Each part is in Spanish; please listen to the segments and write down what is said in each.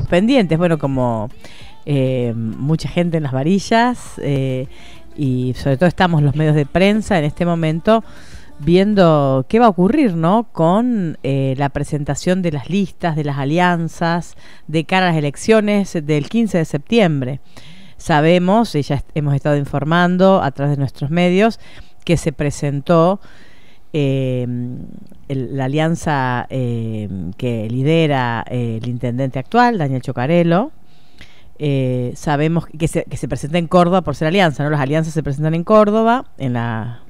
pendientes, bueno, como mucha gente en las varillas, y sobre todo estamos los medios de prensa en este momento viendo qué va a ocurrir, ¿no? Con la presentación de las listas, de las alianzas, de cara a las elecciones del 15 de septiembre. Sabemos, y ya hemos estado informando a través de nuestros medios, que se presentó la alianza que lidera el intendente actual, Daniel Chocarello. Sabemos que se presenta en Córdoba por ser alianza, ¿no? Las alianzas se presentan en Córdoba, en la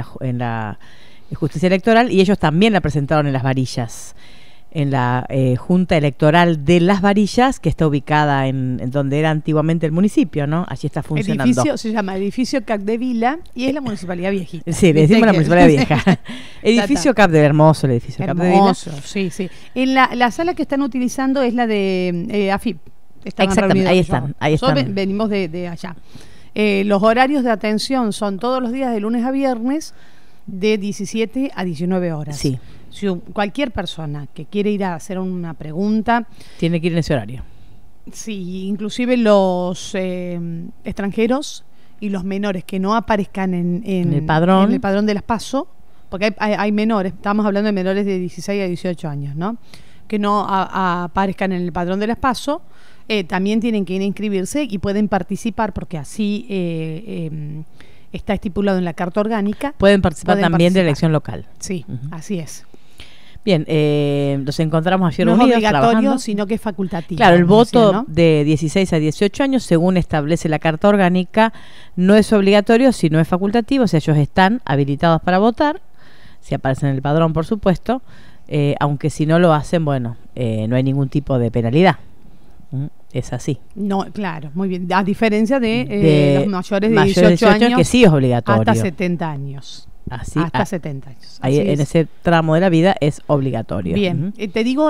Justicia Electoral, y ellos también la presentaron en Las Varillas, en la Junta Electoral de Las Varillas, que está ubicada en donde era antiguamente el municipio, ¿no? Allí está funcionando. El edificio se llama Edificio Capdevila y es la municipalidad viejita. Sí, le decimos la municipalidad vieja. Edificio Capdevila, hermoso el edificio Capdevila. Hermoso, sí, sí. En la sala que están utilizando es la de AFIP. Exactamente, ahí están. Nosotros venimos de allá. Los horarios de atención son todos los días de lunes a viernes de 17 a 19 horas. Sí. Si cualquier persona que quiere ir a hacer una pregunta tiene que ir en ese horario. Sí, inclusive los extranjeros y los menores que no aparezcan en el padrón de las PASO, porque hay menores, estamos hablando de menores de 16 a 18 años, ¿no? Que no aparezcan en el padrón de las PASO, también tienen que ir a inscribirse y pueden participar, porque así está estipulado en la Carta Orgánica. Pueden participar también de la elección local. Sí, así es. Bien, nos encontramos ayer no unidos. No es obligatorio, trabajando, sino que es facultativo. Claro, el voto, ¿no?, de 16 a 18 años, según establece la Carta Orgánica, no es obligatorio, sino es facultativo. O sea, ellos están habilitados para votar, si aparecen en el padrón, por supuesto, aunque si no lo hacen, bueno, no hay ningún tipo de penalidad. Es así. No, claro, muy bien. A diferencia de los mayores de 18 años, que sí es obligatorio. Hasta 70 años. Así, hasta 70 años. Ahí en ese tramo de la vida es obligatorio. Bien, te digo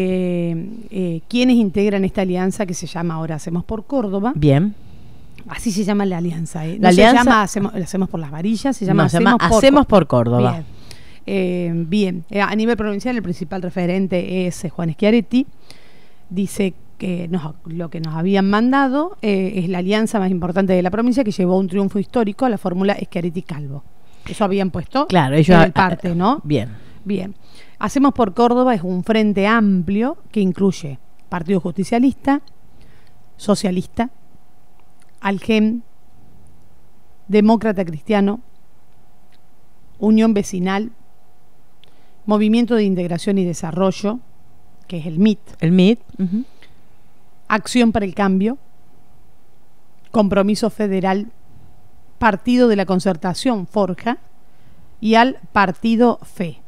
quiénes integran esta alianza que se llama ahora Hacemos por Córdoba. Bien. Así se llama la alianza. No la alianza, se llama Hacemos por Las Varillas, se llama Hacemos por Córdoba. Bien. Bien. A nivel provincial el principal referente es Juan Schiaretti. Dice que lo que nos habían mandado es la alianza más importante de la provincia, que llevó un triunfo histórico a la fórmula Schiaretti-Calvo. Eso habían puesto, claro, ellos en el parte, ¿no? Bien. Hacemos por Córdoba es un frente amplio que incluye Partido Justicialista, Socialista, Algem, Demócrata Cristiano, Unión Vecinal, Movimiento de Integración y Desarrollo, que es el MIT. El MIT. Acción para el Cambio, Compromiso Federal, Partido de la Concertación, Forja, y al Partido Fe.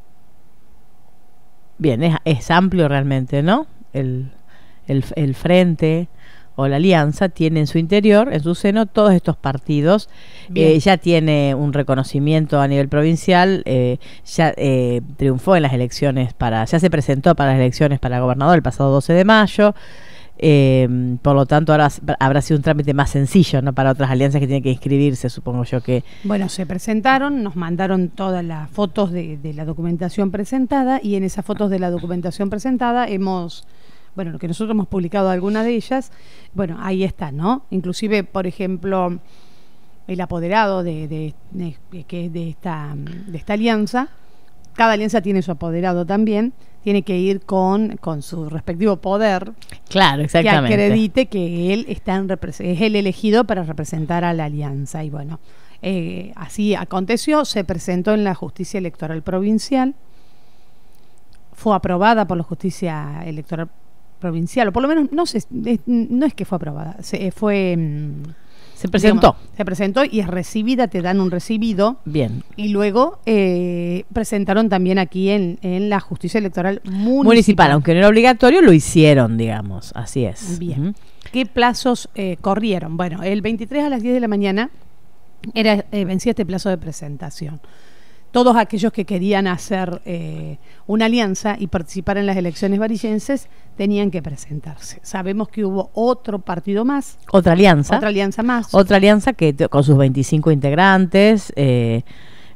Bien, es amplio realmente, ¿no? El frente o la alianza tiene en su interior, en su seno, todos estos partidos. Ya tiene un reconocimiento a nivel provincial, ya triunfó en las elecciones ya se presentó para las elecciones para gobernador el pasado 12 de mayo. Por lo tanto ahora habrá sido un trámite más sencillo, ¿no?, para otras alianzas que tienen que inscribirse, supongo yo que... Bueno, se presentaron, nos mandaron todas las fotos de la documentación presentada, y en esas fotos de la documentación presentada lo que nosotros hemos publicado algunas de ellas, bueno, ahí está, ¿no? Inclusive, por ejemplo, el apoderado de esta alianza, cada alianza tiene su apoderado también, tiene que ir con su respectivo poder. Claro, exactamente. Que acredite que él es el elegido para representar a la alianza. Y bueno, así aconteció, se presentó en la Justicia Electoral Provincial, fue aprobada por la Justicia Electoral Provincial, o por lo menos, no es que fue aprobada, se presentó. Se presentó y es recibida, te dan un recibido. Bien. Y luego presentaron también aquí en la Justicia Electoral Municipal. Aunque no era obligatorio, lo hicieron, digamos. Así es. Bien. ¿Qué plazos corrieron? Bueno, el 23 a las 10 de la mañana vencía este plazo de presentación. Todos aquellos que querían hacer una alianza y participar en las elecciones varillenses tenían que presentarse. Sabemos que hubo otro partido más. Otra alianza. Otra alianza más. Otra alianza que con sus 25 integrantes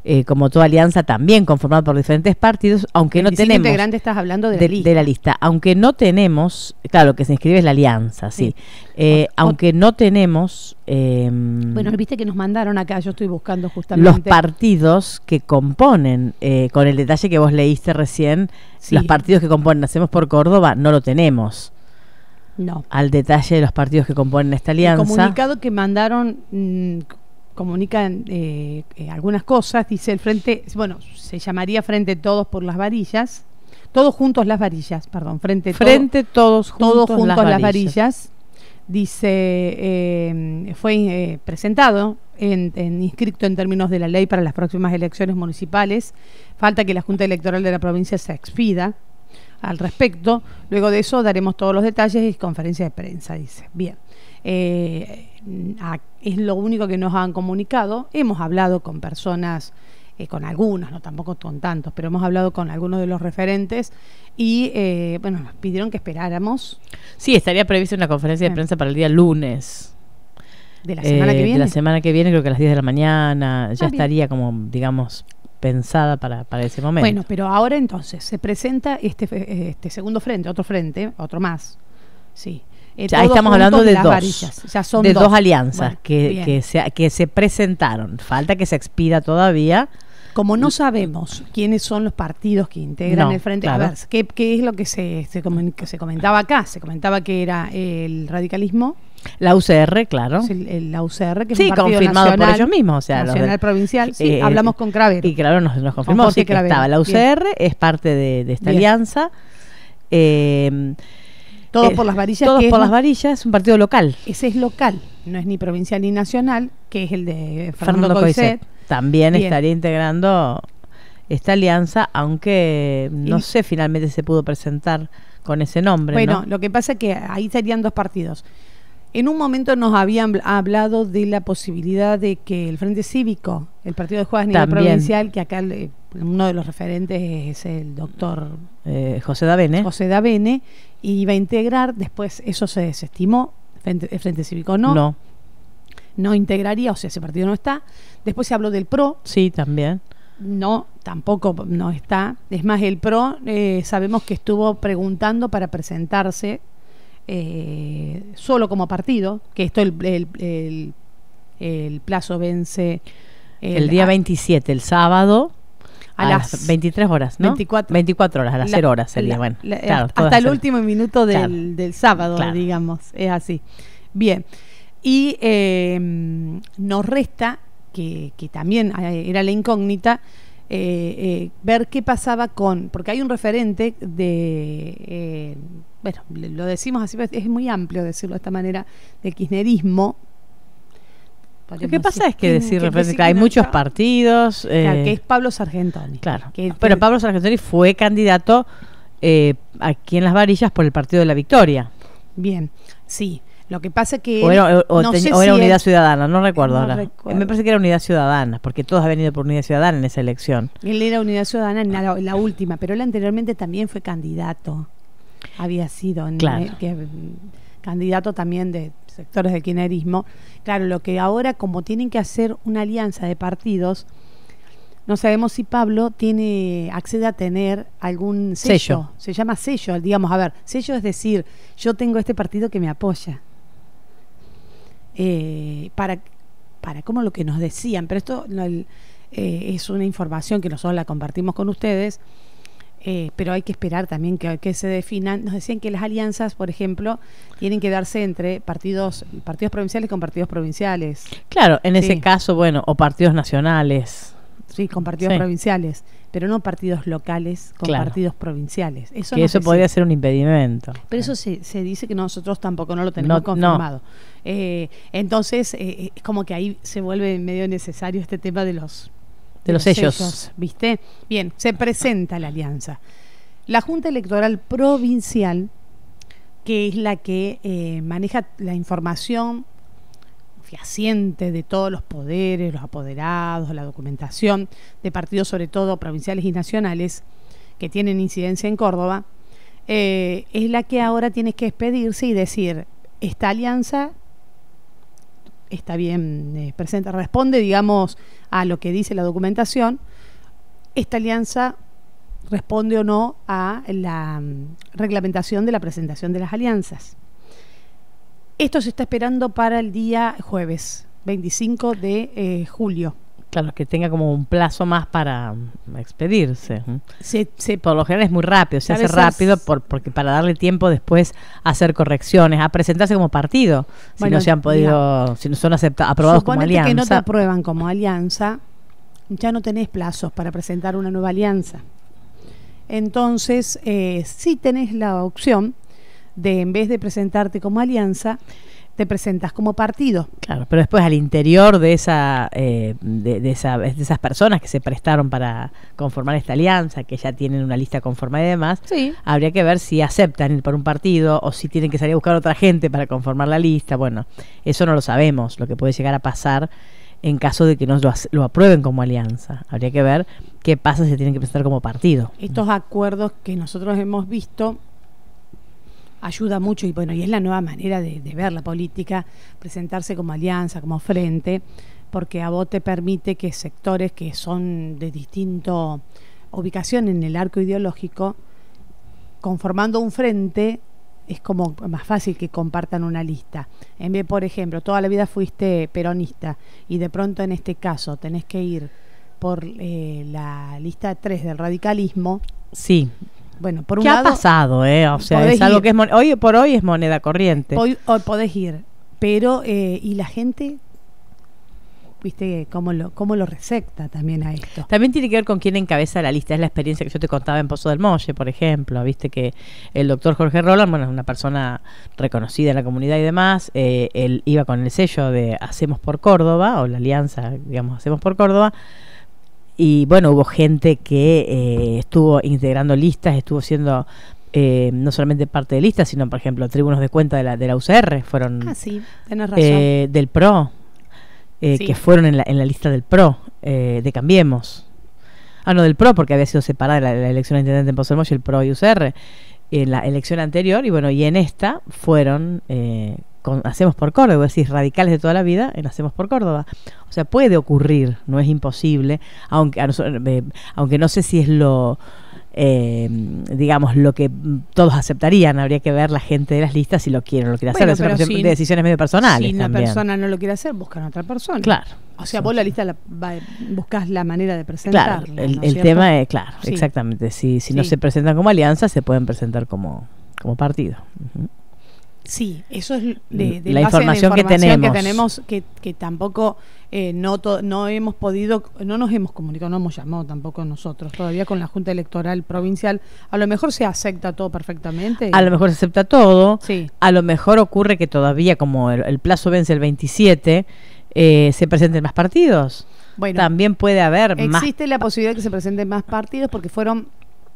como toda alianza también conformada por diferentes partidos, aunque no tenemos... integrante estás hablando de la lista. Aunque no tenemos, claro, lo que se inscribe es la alianza, sí. Aunque no tenemos... bueno, viste que nos mandaron acá, yo estoy buscando justamente... Los partidos que componen, con el detalle que vos leíste recién, sí. Los partidos que componen Hacemos por Córdoba, no lo tenemos. No. Al detalle de los partidos que componen esta alianza. El comunicado que mandaron... comunican algunas cosas, dice el Frente, bueno, se llamaría Frente Todos por las Varillas, Todos Juntos las Varillas, perdón, Todos Juntos las Varillas, dice, fue presentado, inscrito en términos de la ley para las próximas elecciones municipales, falta que la Junta Electoral de la provincia se expida al respecto, luego de eso daremos todos los detalles y conferencia de prensa, dice, bien. Es lo único que nos han comunicado. Hemos hablado con personas, con algunos, no tampoco con tantos, pero hemos hablado con algunos de los referentes y bueno, nos pidieron que esperáramos. Sí, estaría prevista una conferencia de prensa para el día lunes de la semana que viene. De la semana que viene, creo que a las 10 de la mañana ya estaría como, digamos, pensada para ese momento. Bueno, pero ahora entonces se presenta este segundo frente, otro más, sí. Ahí estamos hablando de dos, varillas. Ya son dos alianzas, bueno, que se presentaron. Falta que se expida todavía. Como no sabemos quiénes son los partidos que integran el frente, claro. A ver, ¿qué es lo que se comentaba acá? Se comentaba que era el radicalismo. La UCR, claro. La UCR, que es sí, un partido confirmado nacional, por ellos mismos. O sea, nacional provincial, sí, hablamos con Cravero. Y claro, nos confirmó que estaba. La UCR es parte de esta alianza. Todos por las Varillas. Todos por las Varillas, es un partido local. Ese es local, no es ni provincial ni nacional, que es el de Fernando Coixet. También estaría integrando esta alianza, aunque no sé finalmente se pudo presentar con ese nombre. Bueno, ¿no? Lo que pasa es que ahí serían dos partidos. En un momento nos habían hablado de la posibilidad de que el Frente Cívico, el partido de Juárez a nivel provincial, que acá uno de los referentes es el doctor José Davene. José Davene, y iba a integrar, después eso se desestimó, el Frente Cívico no integraría, o sea, ese partido no está. Después se habló del PRO. Sí, también. No, tampoco no está. Es más, el PRO sabemos que estuvo preguntando para presentarse solo como partido, que esto el plazo vence el día 27, el sábado, a las 23 horas, ¿no? 24 horas, a las 0 horas sería, bueno. Claro, hasta el último minuto del sábado, digamos, es así. Bien, y nos resta, que también era la incógnita, ver qué pasaba porque hay un referente de... bueno, lo decimos así, es muy amplio decirlo de esta manera, del kirchnerismo. Lo que pasa es que hay muchos partidos. Que es Pablo Sargentoni. Claro. Pero Pablo Sargentoni fue candidato aquí en Las Varillas por el Partido de la Victoria. Bien, sí. Lo que pasa es que... O era Unidad Ciudadana, no recuerdo ahora. Me parece que era Unidad Ciudadana, porque todos habían ido por Unidad Ciudadana en esa elección. Él era Unidad Ciudadana en la última, pero él anteriormente también fue candidato. Había sido candidato también de sectores del kirchnerismo. Claro, lo que ahora, como tienen que hacer una alianza de partidos, no sabemos si Pablo accede a tener algún sello. Se llama sello, digamos, a ver, sello es decir, yo tengo este partido que me apoya. Para como lo que nos decían, pero esto es una información que nosotros la compartimos con ustedes, pero hay que esperar también que se definan. Nos decían que las alianzas, por ejemplo, tienen que darse entre partidos provinciales con partidos provinciales. Claro, en ese caso, bueno, o partidos nacionales. Sí, con partidos provinciales, pero no partidos locales con partidos provinciales. Eso podría ser un impedimento. Pero eso se dice que nosotros tampoco no lo tenemos confirmado. Entonces, es como que ahí se vuelve medio necesario este tema de los sellos, ¿viste? Bien, se presenta la alianza. La Junta Electoral Provincial, que es la que maneja la información fehaciente de todos los poderes, los apoderados, la documentación de partidos, sobre todo provinciales y nacionales, que tienen incidencia en Córdoba, es la que ahora tiene que expedirse y decir, esta alianza está bien presente, responde, digamos, a lo que dice la documentación. Esta alianza responde o no a la reglamentación de la presentación de las alianzas. Esto se está esperando para el día jueves, 25 de julio. Claro, que tenga como un plazo más para expedirse. Por lo general es muy rápido, se hace rápido porque para darle tiempo después a hacer correcciones, a presentarse como partido, si no se han podido, si no son aprobados como alianza. Que no te aprueban como alianza, ya no tenés plazos para presentar una nueva alianza. Entonces, sí tenés la opción de, en vez de presentarte como alianza, te presentas como partido. Claro, pero después al interior de de esas personas que se prestaron para conformar esta alianza, que ya tienen una lista conformada y demás, habría que ver si aceptan ir por un partido o si tienen que salir a buscar otra gente para conformar la lista. Bueno, eso no lo sabemos, lo que puede llegar a pasar en caso de que no lo aprueben como alianza. Habría que ver qué pasa si se tienen que presentar como partido. Estos acuerdos que nosotros hemos visto ayuda mucho, y bueno, y es la nueva manera de ver la política, presentarse como alianza, como frente, porque a vos te permite que sectores que son de distinta ubicación en el arco ideológico, conformando un frente, es como más fácil que compartan una lista. En vez, por ejemplo, toda la vida fuiste peronista y de pronto en este caso tenés que ir por la lista 3 del radicalismo. Sí. Bueno, por un ¿Qué lado, ha pasado? O sea, es algo que es hoy por hoy es moneda corriente. Hoy podés ir, pero y la gente, viste cómo lo recepta también a esto. También tiene que ver con quién encabeza la lista. Es la experiencia que yo te contaba en Pozo del Molle, por ejemplo. Viste que el doctor Jorge Roland, bueno, es una persona reconocida en la comunidad y demás. Él iba con el sello de Hacemos por Córdoba, o la alianza, digamos, Hacemos por Córdoba. Y bueno, hubo gente que estuvo integrando listas, estuvo siendo no solamente parte de listas, sino, por ejemplo, tribunos de cuenta de la UCR, fueron sí, tenés razón. Del PRO, que fueron en la lista del PRO, de Cambiemos. No, del PRO, porque había sido separada la elección de intendente en Pozo del Molle, el PRO y UCR, en la elección anterior, y bueno, y en esta fueron Hacemos por Córdoba, es decir, radicales de toda la vida en Hacemos por Córdoba. O sea, puede ocurrir, no es imposible, aunque no sé si es digamos, lo que todos aceptarían. Habría que ver la gente de las listas si lo quiere o lo quiere hacer. Es una cuestión de decisiones medio personales. Si una persona no lo quiere hacer, buscan a otra persona. Claro. O sea, vos la lista buscás la manera de presentarla. Claro, el tema es, claro, sí. Exactamente. Si no se presentan como alianza, se pueden presentar como partido. Sí, eso es la información que tenemos, que tampoco no hemos podido, no nos hemos comunicado, no hemos llamado tampoco nosotros todavía con la Junta Electoral Provincial. A lo mejor se acepta todo perfectamente. A lo mejor se acepta todo. Sí. A lo mejor ocurre que todavía, como el plazo vence el 27, se presenten más partidos. Bueno, también puede haber existe la posibilidad de que se presenten más partidos, porque fueron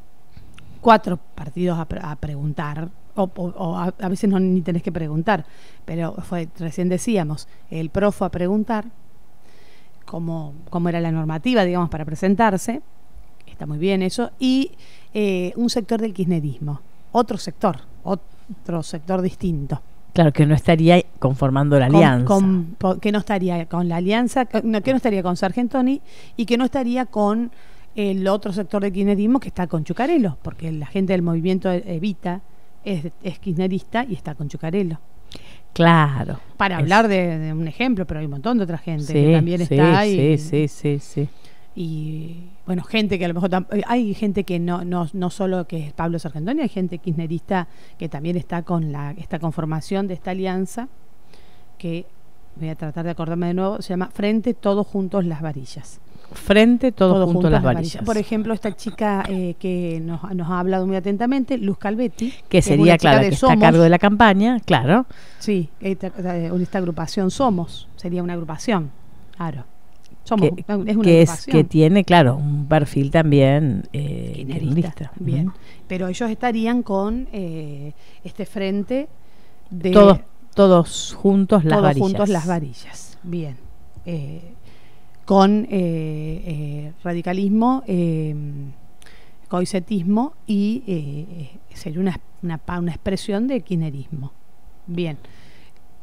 4 partidos a preguntar. O a veces ni tenés que preguntar, pero recién decíamos, el PRO fue a preguntar cómo era la normativa, digamos, para presentarse, está muy bien eso, y un sector del kirchnerismo, otro sector distinto. Claro, que no estaría conformando la alianza. Que no estaría con la alianza, que no estaría con Sargentoni y que no estaría con el otro sector del kirchnerismo que está con Chucarello, porque la gente del movimiento Evita es kirchnerista y está con Chucarello. Claro. Para hablar de un ejemplo, pero hay un montón de otra gente que también está ahí. Sí. Y bueno, gente que a lo mejor hay gente que no solo que es Pablo Sargentoni, hay gente kirchnerista que también está con esta conformación de esta alianza, que voy a tratar de acordarme de nuevo, se llama Frente Todos Juntos Las Varillas. Frente Todos Juntos Las Varillas. Por ejemplo, esta chica que nos ha hablado muy atentamente, Luz Calvetti, que sería, claro, que está a cargo de la campaña, claro. Sí, esta agrupación Somos, sería una agrupación, claro. Somos, es una agrupación. Que tiene, claro, un perfil también kirchnerista. Bien, pero ellos estarían con este frente de... Todos juntos las varillas. Todos juntos las varillas, bien. Con radicalismo, coicetismo y sería una expresión de kirchnerismo. Bien.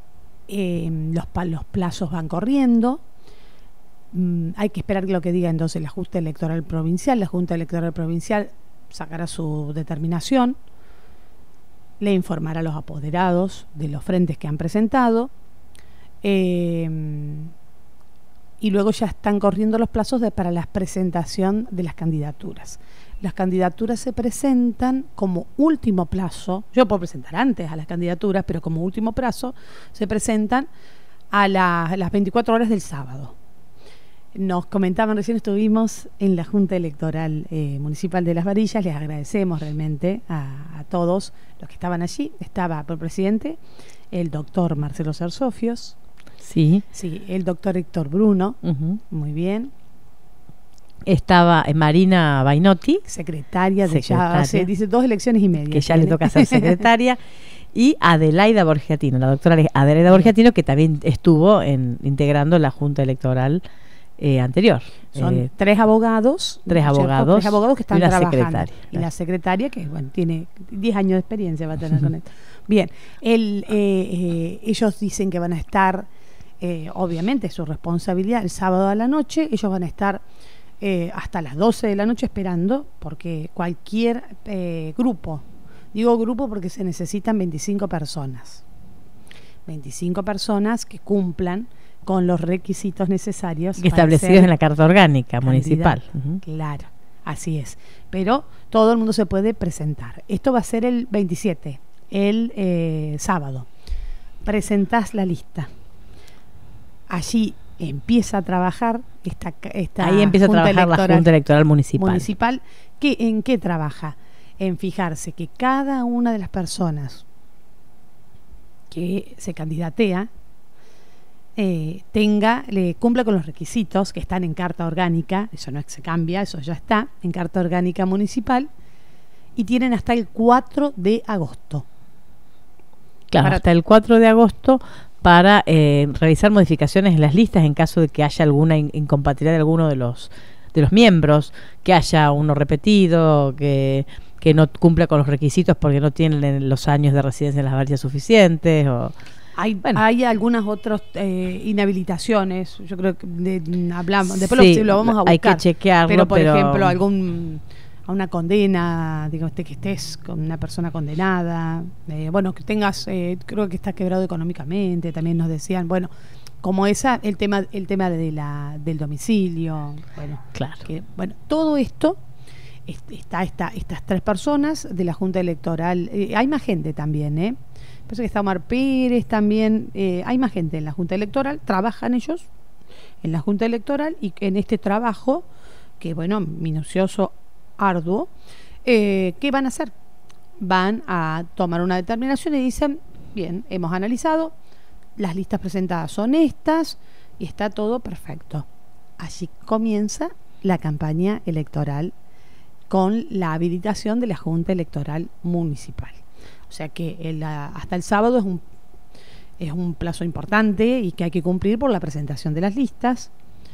los plazos van corriendo. Hay que esperar lo que diga entonces la Junta Electoral Provincial. La Junta Electoral Provincial sacará su determinación, le informará a los apoderados de los frentes que han presentado, y luego ya están corriendo los plazos para la presentación de las candidaturas. Las candidaturas se presentan como último plazo. Yo puedo presentar antes a las candidaturas, pero como último plazo se presentan a las 24 horas del sábado. Nos comentaban, recién estuvimos en la Junta Electoral Municipal de Las Varillas. Les agradecemos realmente a todos los que estaban allí. Estaba por presidente el doctor Marcelo Cersofios. Sí. Sí, el doctor Héctor Bruno. Muy bien. Estaba Marina Bainotti, secretaria de ya hace, dice, 2 elecciones y media. Que ya le toca ser secretaria. Y Adelaida Borgiatino, la doctora Adelaida Borgiatino, que también estuvo integrando la Junta Electoral anterior. Son 3 abogados. 3 abogados. 3 abogados que están trabajando. Secretaria, y la secretaria, que bueno, tiene 10 años de experiencia, va a tener con esto. Bien, ellos dicen que van a estar, obviamente es su responsabilidad, el sábado a la noche. Ellos van a estar hasta las 12 de la noche esperando, porque cualquier grupo, digo grupo porque se necesitan 25 personas. 25 personas que cumplan con los requisitos necesarios establecidos en la Carta Orgánica Municipal. Claro, así es. Pero todo el mundo se puede presentar. Esto va a ser el 27, el sábado. Presentás la lista. Allí empieza a trabajar esta ahí empieza a trabajar la Junta Electoral Municipal. ¿En qué trabaja? En fijarse que cada una de las personas que se candidatea cumpla con los requisitos que están en Carta Orgánica. Eso no se cambia, eso ya está en Carta Orgánica Municipal, y tienen hasta el 4 de agosto. Claro, hasta el 4 de agosto para realizar modificaciones en las listas en caso de que haya alguna incompatibilidad de alguno de los miembros, que haya uno repetido, que no cumpla con los requisitos porque no tienen los años de residencia en Las Varillas suficientes. Hay algunas otras inhabilitaciones. Yo creo que hablamos después, lo vamos a buscar. Hay que chequearlo, pero por ejemplo a una condena, digo, que estés con una persona condenada, que tengas, creo que estás quebrado económicamente, también nos decían, como el tema del domicilio, claro. Todo esto estas 3 personas de la Junta Electoral. Hay más gente también, Parece que está Omar Pérez también. Hay más gente en la Junta Electoral. Trabajan ellos en la Junta Electoral, y en este trabajo, que minucioso, arduo, ¿qué van a hacer? Van a tomar una determinación y dicen, bien, hemos analizado, las listas presentadas son estas y está todo perfecto. Allí comienza la campaña electoral con la habilitación de la Junta Electoral Municipal. O sea que hasta el sábado es un plazo importante y que hay que cumplir por la presentación de las listas.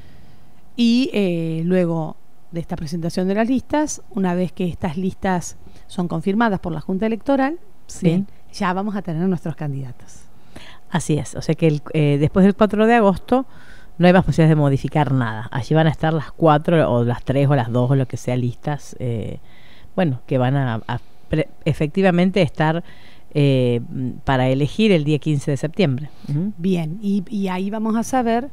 Y luego de esta presentación de las listas, una vez que estas listas son confirmadas por la Junta Electoral, bien, ya vamos a tener nuestros candidatos. Así es, o sea que después del 4 de agosto no hay más posibilidades de modificar nada. Allí van a estar las 4 o las 3 o las 2 o lo que sea listas, que van a efectivamente estar para elegir el día 15 de septiembre. Bien, y ahí vamos a saber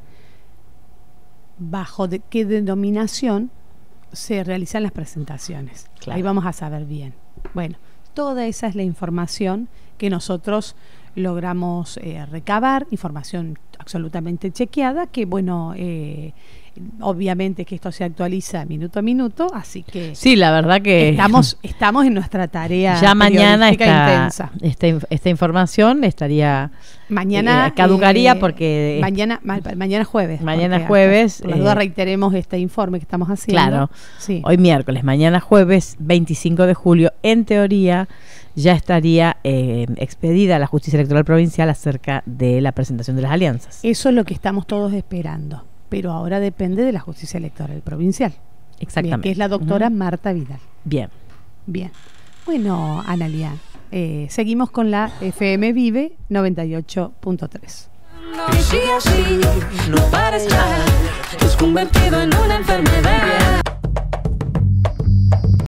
bajo qué denominación se realizan las presentaciones. Claro. Ahí vamos a saber bien. Toda esa es la información que nosotros logramos recabar, información absolutamente chequeada, que obviamente que esto se actualiza minuto a minuto, así que sí, la verdad que estamos en nuestra tarea. Ya mañana intensa. Esta información estaría mañana caducaría porque mañana jueves. Mañana jueves. Por la duda reiteremos este informe que estamos haciendo. Claro. Sí. Hoy miércoles, mañana jueves 25 de julio, en teoría ya estaría expedida a la Justicia Electoral Provincial acerca de la presentación de las alianzas. Eso es lo que estamos todos esperando, pero ahora depende de la Justicia Electoral Provincial. Exactamente. Bien, que es la doctora Marta Vidal. Bien. Analia, seguimos con la FM Vive 98.3. Y si así no pares ya, te has convertido en una enfermedad.